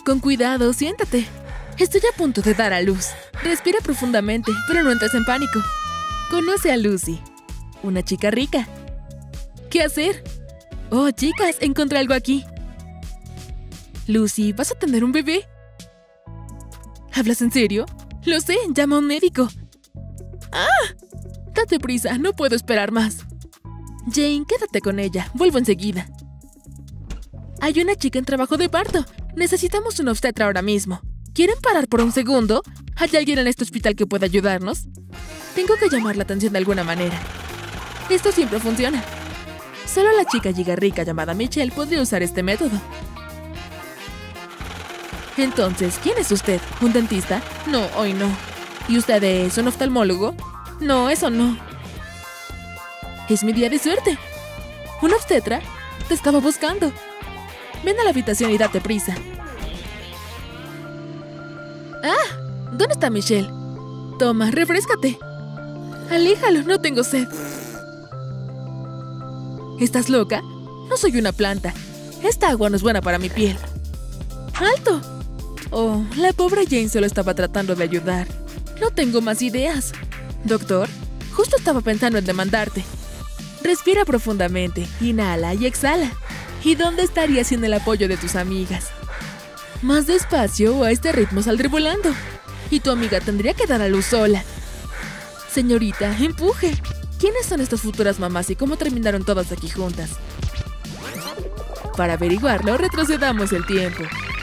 Con cuidado, siéntate. Estoy a punto de dar a luz. Respira profundamente, pero no entres en pánico. Conoce a Lucy, una chica rica. ¿Qué hacer? Oh, chicas, encontré algo aquí. Lucy, ¿vas a tener un bebé? ¿Hablas en serio? Lo sé, llama a un médico. ¡Ah! Date prisa, no puedo esperar más. Jane, quédate con ella, vuelvo enseguida. Hay una chica en trabajo de parto. Necesitamos un obstetra ahora mismo. ¿Quieren parar por un segundo? ¿Hay alguien en este hospital que pueda ayudarnos? Tengo que llamar la atención de alguna manera. Esto siempre funciona. Solo la chica giga rica llamada Michelle podría usar este método. Entonces, ¿quién es usted? ¿Un dentista? No, hoy no. ¿Y usted es un oftalmólogo? No, eso no. Es mi día de suerte. ¿Un obstetra? Te estaba buscando. Ven a la habitación y date prisa. ¡Ah! ¿Dónde está Michelle? Toma, refréscate. Aléjalo, no tengo sed. ¿Estás loca? No soy una planta. Esta agua no es buena para mi piel. ¡Alto! Oh, la pobre Jane solo estaba tratando de ayudar. No tengo más ideas. Doctor, justo estaba pensando en demandarte. Respira profundamente, inhala y exhala. ¿Y dónde estarías sin el apoyo de tus amigas? Más despacio o a este ritmo saldré volando. Y tu amiga tendría que dar a luz sola. Señorita, empuje. ¿Quiénes son estas futuras mamás y cómo terminaron todas aquí juntas? Para averiguarlo, retrocedamos el tiempo.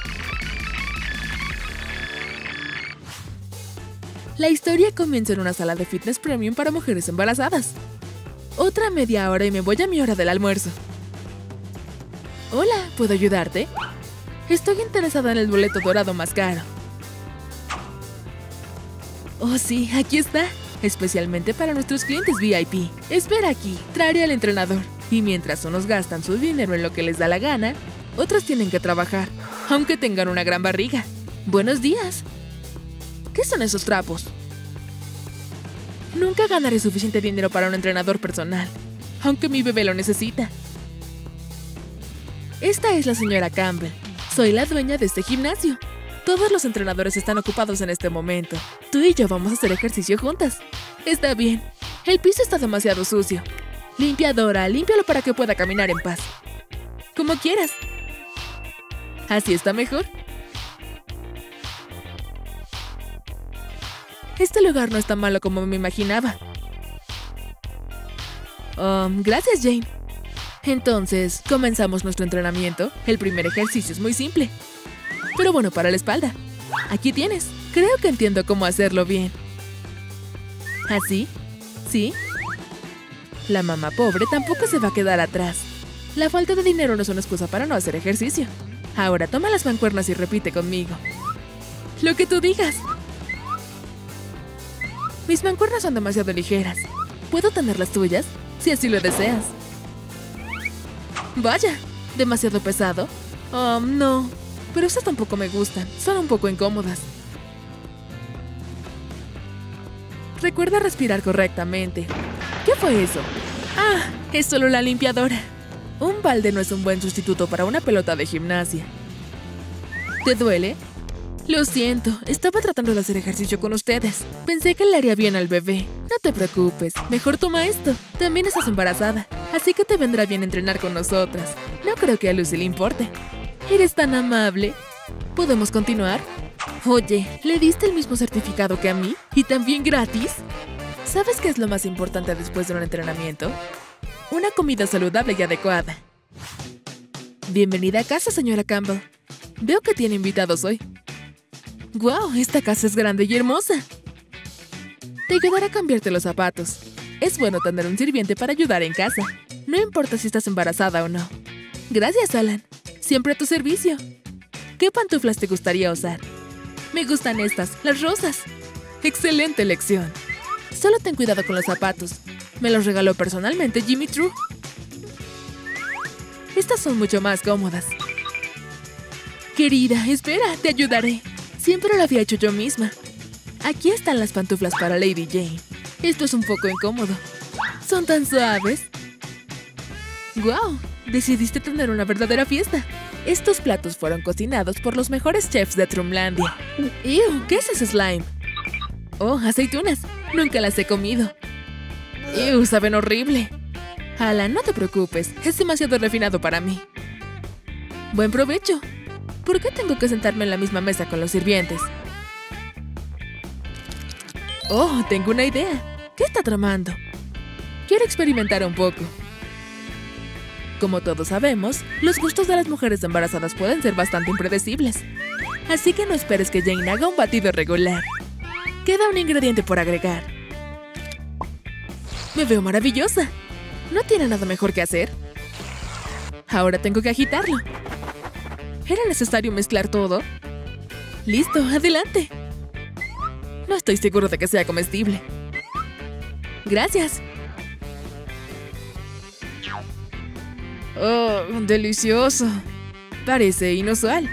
La historia comienza en una sala de fitness premium para mujeres embarazadas. Otra media hora y me voy a mi hora del almuerzo. Hola, ¿puedo ayudarte? Estoy interesada en el boleto dorado más caro. Oh sí, aquí está. Especialmente para nuestros clientes VIP. Espera aquí, traeré al entrenador. Y mientras unos gastan su dinero en lo que les da la gana, otros tienen que trabajar, aunque tengan una gran barriga. Buenos días. ¿Qué son esos trapos? Nunca ganaré suficiente dinero para un entrenador personal, aunque mi bebé lo necesita. Esta es la señora Campbell. Soy la dueña de este gimnasio. Todos los entrenadores están ocupados en este momento. Tú y yo vamos a hacer ejercicio juntas. Está bien. El piso está demasiado sucio. Limpiadora, límpialo para que pueda caminar en paz. Como quieras. ¿Así está mejor? Este lugar no es tan malo como me imaginaba. Gracias, Jane. Entonces, comenzamos nuestro entrenamiento. El primer ejercicio es muy simple, pero bueno para la espalda. Aquí tienes. Creo que entiendo cómo hacerlo bien. ¿Así? ¿Sí? La mamá pobre tampoco se va a quedar atrás. La falta de dinero no es una excusa para no hacer ejercicio. Ahora toma las mancuernas y repite conmigo. Lo que tú digas. Mis mancuernas son demasiado ligeras. ¿Puedo tener las tuyas? Si así lo deseas. Vaya, ¿demasiado pesado? No. Pero estas tampoco me gustan. Son un poco incómodas. Recuerda respirar correctamente. ¿Qué fue eso? Ah, es solo la limpiadora. Un balde no es un buen sustituto para una pelota de gimnasia. ¿Te duele? Lo siento, estaba tratando de hacer ejercicio con ustedes. Pensé que le haría bien al bebé. No te preocupes, mejor toma esto. También estás embarazada, así que te vendrá bien entrenar con nosotras. No creo que a Lucy le importe. Eres tan amable. ¿Podemos continuar? Oye, ¿le diste el mismo certificado que a mí? ¿Y también gratis? ¿Sabes qué es lo más importante después de un entrenamiento? Una comida saludable y adecuada. Bienvenida a casa, señora Campbell. Veo que tiene invitados hoy. ¡Guau! Esta casa es grande y hermosa. Te ayudaré a cambiarte los zapatos. Es bueno tener un sirviente para ayudar en casa. No importa si estás embarazada o no. Gracias, Alan. Siempre a tu servicio. ¿Qué pantuflas te gustaría usar? Me gustan estas, las rosas. ¡Excelente elección! Solo ten cuidado con los zapatos. Me los regaló personalmente Jimmy True. Estas son mucho más cómodas. Querida, espera, te ayudaré. Siempre lo había hecho yo misma. Aquí están las pantuflas para Lady Jane. Esto es un poco incómodo. Son tan suaves. ¡Guau! Decidiste tener una verdadera fiesta. Estos platos fueron cocinados por los mejores chefs de Trumlandia. ¡Ew! ¿Qué es ese slime? Oh, aceitunas. Nunca las he comido. ¡Ew! Saben horrible. Alan, no te preocupes. Es demasiado refinado para mí. Buen provecho. ¿Por qué tengo que sentarme en la misma mesa con los sirvientes? Oh, tengo una idea. ¿Qué está tramando? Quiero experimentar un poco. Como todos sabemos, los gustos de las mujeres embarazadas pueden ser bastante impredecibles. Así que no esperes que Jane haga un batido regular. Queda un ingrediente por agregar. Me veo maravillosa. ¿No tiene nada mejor que hacer? Ahora tengo que agitarlo. ¿Era necesario mezclar todo? Listo, adelante. No estoy seguro de que sea comestible. Gracias. Oh, delicioso. Parece inusual.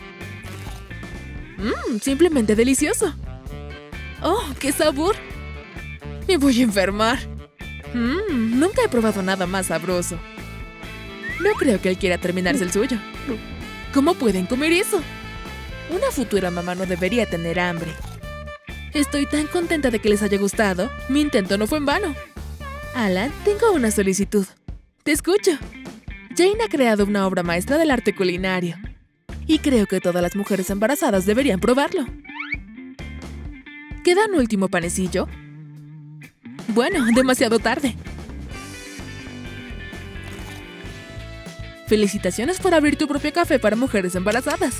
Simplemente delicioso. Oh, qué sabor. Me voy a enfermar. Nunca he probado nada más sabroso. No creo que él quiera terminarse el suyo. ¿Cómo pueden comer eso? Una futura mamá no debería tener hambre. Estoy tan contenta de que les haya gustado. Mi intento no fue en vano. Alan, tengo una solicitud. Te escucho. Jane ha creado una obra maestra del arte culinario. Y creo que todas las mujeres embarazadas deberían probarlo. ¿Queda un último panecillo? Bueno, demasiado tarde. Felicitaciones por abrir tu propio café para mujeres embarazadas.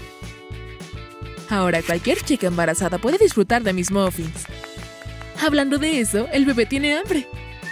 Ahora cualquier chica embarazada puede disfrutar de mis muffins. Hablando de eso, el bebé tiene hambre.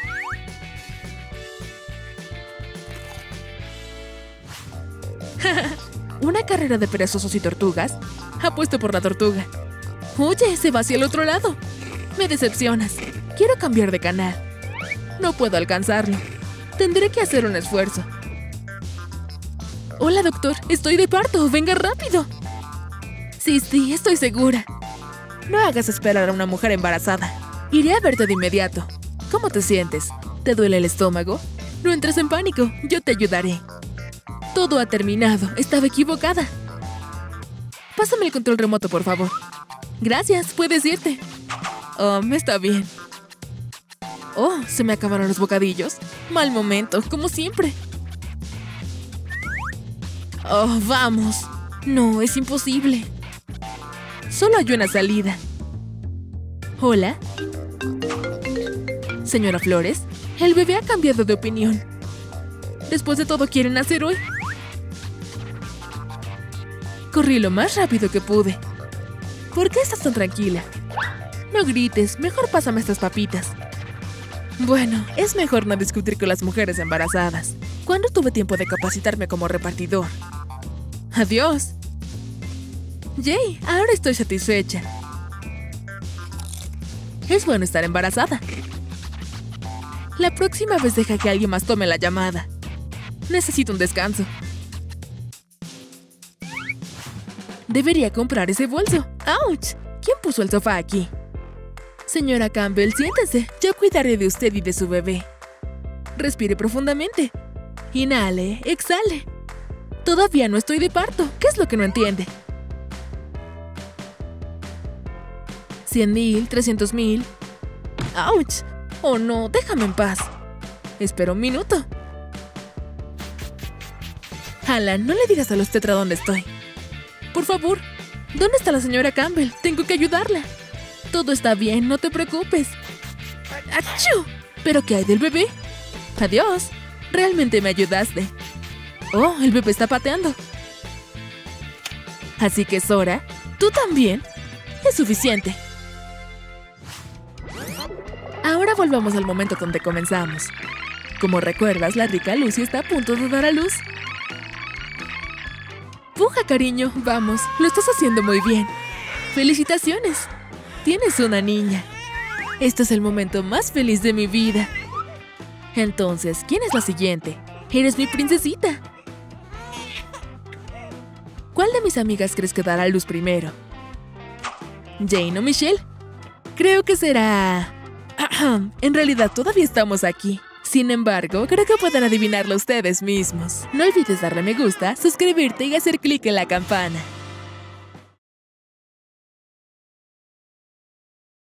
¿Una carrera de perezosos y tortugas? Apuesto por la tortuga. Oye, se va hacia el otro lado. Me decepcionas. Quiero cambiar de canal. No puedo alcanzarlo. Tendré que hacer un esfuerzo. Hola, doctor. Estoy de parto. Venga rápido. Sí, estoy segura. No hagas esperar a una mujer embarazada. Iré a verte de inmediato. ¿Cómo te sientes? ¿Te duele el estómago? No entres en pánico. Yo te ayudaré. Todo ha terminado. Estaba equivocada. Pásame el control remoto, por favor. Gracias. Puedes irte. Oh, está bien. Oh, ¿se me acabaron los bocadillos? Mal momento, como siempre. Oh, vamos. No, es imposible. Solo hay una salida. Hola. Señora Flores, el bebé ha cambiado de opinión. Después de todo, ¿quieren nacer hoy? Corrí lo más rápido que pude. ¿Por qué estás tan tranquila? No grites, mejor pásame estas papitas. Bueno, es mejor no discutir con las mujeres embarazadas. ¿Cuándo tuve tiempo de capacitarme como repartidor? ¡Adiós! Jay, ahora estoy satisfecha. Es bueno estar embarazada. La próxima vez deja que alguien más tome la llamada. Necesito un descanso. Debería comprar ese bolso. ¡Auch! ¿Quién puso el sofá aquí? Señora Campbell, siéntese. Yo cuidaré de usted y de su bebé. Respire profundamente. Inhale, exhale. Todavía no estoy de parto. ¿Qué es lo que no entiende? 100,000, 300,000. ¡Auch! Oh no, déjame en paz. Espera un minuto. Alan, no le digas a los tetra dónde estoy. Por favor, ¿dónde está la señora Campbell? Tengo que ayudarla. Todo está bien, no te preocupes. ¡Achú! ¿Pero qué hay del bebé? Adiós. Realmente me ayudaste. Oh, el bebé está pateando. Así que, Sora, ¿tú también? Es suficiente. Ahora volvamos al momento donde comenzamos. Como recuerdas, la rica Lucy está a punto de dar a luz. ¡Puja, cariño! Vamos, lo estás haciendo muy bien. ¡Felicitaciones! Tienes una niña. Este es el momento más feliz de mi vida. Entonces, ¿quién es la siguiente? ¡Eres mi princesita! ¿Cuál de mis amigas crees que dará a luz primero? ¿Jane o Michelle? Creo que será... En realidad, todavía estamos aquí. Sin embargo, creo que pueden adivinarlo ustedes mismos. No olvides darle me gusta, suscribirte y hacer clic en la campana.